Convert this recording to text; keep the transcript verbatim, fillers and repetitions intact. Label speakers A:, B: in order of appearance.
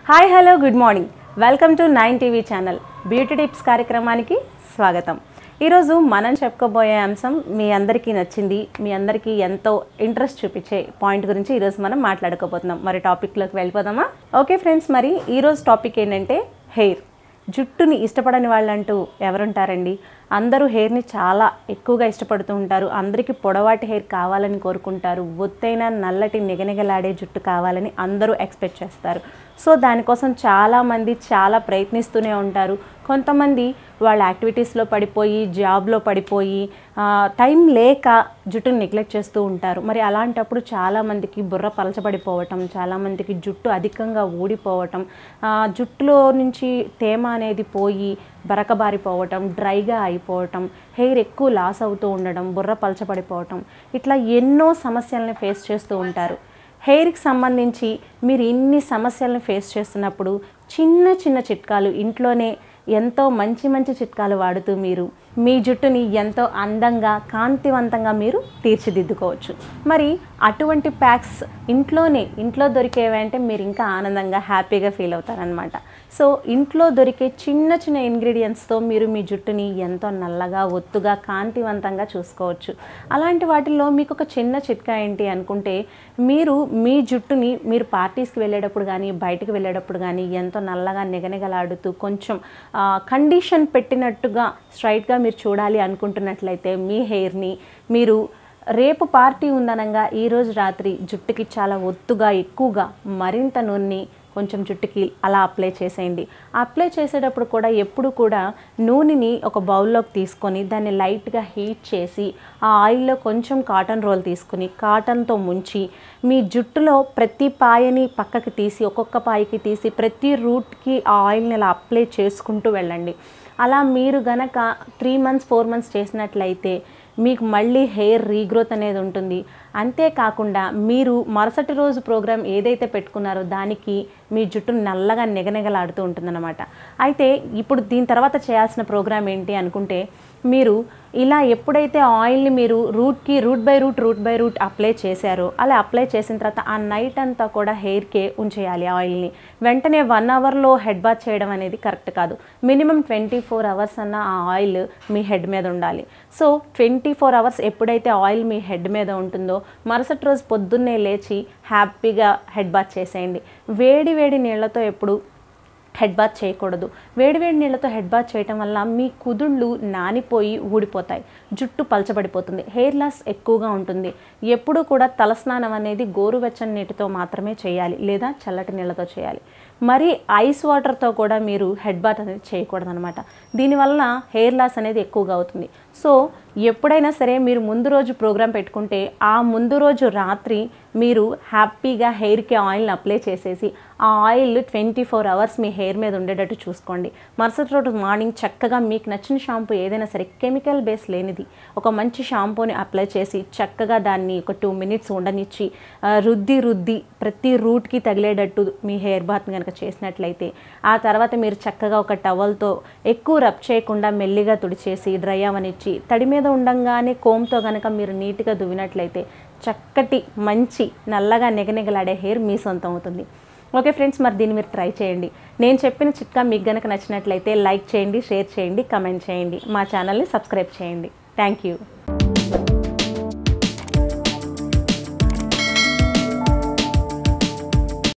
A: Hi hello good morning welcome to nine TV channel beauty tips కార్యక్రమానికి స్వాగతం. ఈరోజు మనం చెప్పుకోబోయే అంశం మీ అందరికీ నచ్చింది, మీ అందరికీ ఎంతో ఇంట్రెస్ట్ చూపించే పాయింట్ గురించి ఈరోజు మనం మాట్లాడుకోబోతున్నాం. మరి టాపిక్లోకి వెళ్ళిపోదామా? ఓకే ఫ్రెండ్స్, మరి ఈరోజు టాపిక్ ఏంటంటే హెయిర్. జుట్టుని ఇష్టపడని వాళ్ళంటూ ఎవరుంటారండి? అందరూ హెయిర్ని చాలా ఎక్కువగా ఇష్టపడుతూ ఉంటారు. అందరికీ పొడవాటి హెయిర్ కావాలని కోరుకుంటారు. ఒత్తైన నల్లటి నిగనిగలాడే జుట్టు కావాలని అందరూ ఎక్స్పెక్ట్ చేస్తారు. సో దానికోసం చాలామంది చాలా ప్రయత్నిస్తూనే ఉంటారు. కొంతమంది వాళ్ళ యాక్టివిటీస్లో పడిపోయి, జాబ్లో పడిపోయి, టైం లేక జుట్టుని నెగ్లెక్ట్ చేస్తూ ఉంటారు. మరి అలాంటప్పుడు చాలామందికి బుర్ర పలచబడిపోవటం, చాలామందికి జుట్టు అధికంగా ఊడిపోవటం, జుట్టులో నుంచి తేమ అనేది పోయి బరకబారిపోవటం, డ్రైగా అయిపోవటం, హెయిర్ ఎక్కువ లాస్ అవుతూ ఉండడం, బుర్ర పలచబడిపోవటం, ఇట్లా ఎన్నో సమస్యలను ఫేస్ చేస్తూ ఉంటారు. హెయిర్కి సంబంధించి మీరు ఇన్ని సమస్యలను ఫేస్ చేస్తున్నప్పుడు చిన్న చిన్న చిట్కాలు ఇంట్లోనే ఎంతో మంచి మంచి చిట్కాలు వాడుతూ మీరు మీ జుట్టుని ఎంతో అందంగా, కాంతివంతంగా మీరు తీర్చిదిద్దుకోవచ్చు. మరి అటువంటి ప్యాక్స్ ఇంట్లోనే ఇంట్లో దొరికేవంటే మీరు ఇంకా ఆనందంగా హ్యాపీగా ఫీల్ అవుతారనమాట. సో ఇంట్లో దొరికే చిన్న చిన్న ఇంగ్రీడియంట్స్తో మీరు మీ జుట్టుని ఎంతో నల్లగా, ఒత్తుగా, కాంతివంతంగా చూసుకోవచ్చు. అలాంటి వాటిల్లో మీకు ఒక చిన్న చిట్కా ఏంటి అనుకుంటే, మీరు మీ జుట్టుని మీరు పార్టీస్కి వెళ్ళేటప్పుడు కానీ, బయటకు వెళ్ళేటప్పుడు కానీ ఎంతో నల్లగా నిగనిగలాడుతూ కొంచెం కండిషన్ పెట్టినట్టుగా స్ట్రైట్గా మీరు చూడాలి అనుకుంటున్నట్లయితే మీ హెయిర్ని మీరు రేపు పార్టీ ఉందనంగా ఈరోజు రాత్రి జుట్టుకి చాలా ఒత్తుగా, ఎక్కువగా మరింత నూనె కొంచెం జుట్టుకి అలా అప్లై చేసేయండి. అప్లై చేసేటప్పుడు కూడా ఎప్పుడు కూడా నూనెని ఒక బౌల్లోకి తీసుకొని దాన్ని లైట్గా హీట్ చేసి ఆ ఆయిల్లో కొంచెం కాటన్ రోల్ తీసుకుని కాటన్తో ముంచి మీ జుట్టులో ప్రతి పాయని పక్కకి తీసి, ఒక్కొక్క పాయకి తీసి ప్రతి రూట్కి ఆ ఆయిల్ని అలా అప్లై చేసుకుంటూ వెళ్ళండి. అలా మీరు గనక త్రీ మంత్స్ ఫోర్ మంత్స్ చేసినట్లయితే మీకు మళ్ళీ హెయిర్ రీగ్రోత్ అనేది ఉంటుంది. అంతేకాకుండా మీరు మరుసటి రోజు ప్రోగ్రామ్ ఏదైతే పెట్టుకున్నారో దానికి మీ జుట్టు నల్లగా నిగనిగలాడుతూ ఉంటుందన్నమాట. అయితే ఇప్పుడు దీని తర్వాత చేయాల్సిన ప్రోగ్రామ్ ఏంటి అనుకుంటే, మీరు ఇలా ఎప్పుడైతే ఆయిల్ని మీరు రూట్కి root by root root by root apply చేశారో అలా అప్లై చేసిన తర్వాత ఆ నైట్ అంతా కూడా హెయిర్కే ఉంచేయాలి ఆయిల్ని. వెంటనే వన్ అవర్లో హెడ్ బాత్ చేయడం అనేది కరెక్ట్ కాదు. మినిమం ట్వంటీ ఫోర్ అవర్స్ అన్న ఆ ఆయిల్ మీ హెడ్ మీద ఉండాలి. సో ట్వంటీ ఫోర్ అవర్స్ ఎప్పుడైతే ఆయిల్ మీ హెడ్ మీద ఉంటుందో మరుసటి రోజు పొద్దున్నే లేచి హ్యాపీగా హెడ్ బాత్ చేసేయండి. వేడి వేడి నీళ్లతో ఎప్పుడు హెడ్ బాత్ చేయకూడదు. వేడివేడి నీళ్ళతో హెడ్ బాత్ చేయటం వల్ల మీ కుదుళ్ళు నానిపోయి ఊడిపోతాయి, జుట్టు పలచబడిపోతుంది, హెయిర్ లాస్ ఎక్కువగా ఉంటుంది. ఎప్పుడు కూడా తలస్నానం అనేది గోరువెచ్చని నీటితో మాత్రమే చేయాలి, లేదా చల్లటి నీళ్ళతో చేయాలి. మరి ఐస్ వాటర్తో కూడా మీరు హెడ్ బాత్ అనేది చేయకూడదు అనమాట. దీనివల్ల హెయిర్ లాస్ అనేది ఎక్కువగా అవుతుంది. సో ఎప్పుడైనా సరే మీరు ముందు రోజు ప్రోగ్రాం పెట్టుకుంటే ఆ ముందు రోజు రాత్రి మీరు హ్యాపీగా హెయిర్కి ఆయిల్ని అప్లై చేసేసి ఆ ఆయిల్ ట్వంటీ ఫోర్ అవర్స్ మీ హెయిర్ మీద ఉండేటట్టు చూసుకోండి. మరుసటి రోజు మార్నింగ్ చక్కగా మీకు నచ్చిన షాంపూ ఏదైనా సరే కెమికల్ బేస్ లేనిది ఒక మంచి షాంపూని అప్లై చేసి చక్కగా దాన్ని ఒక టూ మినిట్స్ ఉండనిచ్చి రుద్ది రుద్ది ప్రతి రూట్కి తగిలేటట్టు మీ హెయిర్ బాత్ని కనుక చేసినట్లయితే ఆ తర్వాత మీరు చక్కగా ఒక టవల్తో ఎక్కువ రబ్ చేయకుండా మెల్లిగా తుడిచేసి డ్రై అవనిచ్చి తడి మీద ఉండంగానే కోమ్తో కనుక మీరు నీట్గా దువ్వినట్లయితే చక్కటి మంచి నల్లగా నిగనిగలాడే హెయిర్ మీ సొంతం అవుతుంది. ఓకే ఫ్రెండ్స్, మరి దీన్ని మీరు ట్రై చేయండి. నేను చెప్పిన చిట్కా మీకు కనుక నచ్చినట్లయితే లైక్ చేయండి, షేర్ చేయండి, కమెంట్ చేయండి, మా ఛానల్ని సబ్స్క్రైబ్ చేయండి. Thank you.